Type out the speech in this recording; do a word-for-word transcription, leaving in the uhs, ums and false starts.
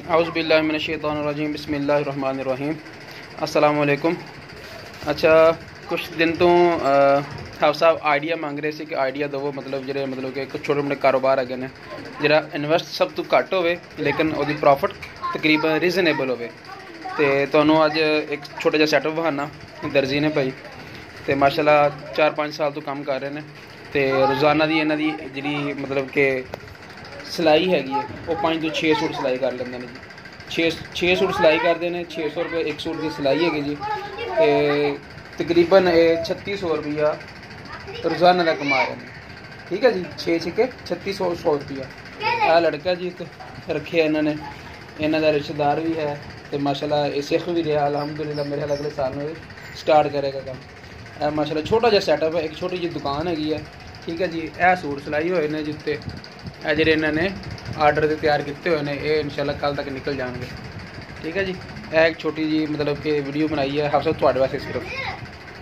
औज़ु बिल्लाहि मिनश शैतानिर रजीम बिस्मिल्लाहिर रहमानिर रहीम अस्सलाम वालेकुम। अच्छा, कुछ दिन तो आप साहब आइडिया मंग रहे थे कि आइडिया दवो, मतलब जो मतलब कि कुछ छोटे मोटे कारोबार है ने जरा इन्वेस्ट सब तो घट हो लेकिन वो प्रॉफिट तकरीबन रीजनेबल हो। तो अज एक छोटा जहा सैटअप बहाना दर्जी ने भाई, तो माशाल्लाह चार पाँच साल तो काम कर रहे हैं। तो रोज़ाना की इन्हों की जी मतलब कि सिलाई हैगी है वो पाँच तो छे सूट सिलाई कर लेंगे जी। छे छे सूट सिलाई करते हैं, छे सौ रुपये एक सूट की सिलाई हैगी जी। तो तकरीबन छत्ती सौ रुपया रोज़ाना का कमा रहे हैं। ठीक है जी, छे छिके छत्ती सौ सौ रुपया। आ लड़का जी तो रखे इन्होंने, इन्हों का रिश्तेदार भी है तो माशाल्लाह ये सीख भी रहा अलहमदुलिल्लाह। मेरे ख्याल अगले साल में स्टार्ट करेगा काम। माशाल्लाह छोटा जहा सैटअप है, एक छोटी जी दुकान हैगी है। ठीक है जी, यह सूट सिलाई हुए ने जिते ए जे इन्होंने आर्डर से तैयार किए हुए हैं, ये इंशाल्लाह कल तक निकल जाएंगे। ठीक है जी, यह एक छोटी जी मतलब कि वीडियो बनाई है आप सब थोड़े वास्ते सिर्फ।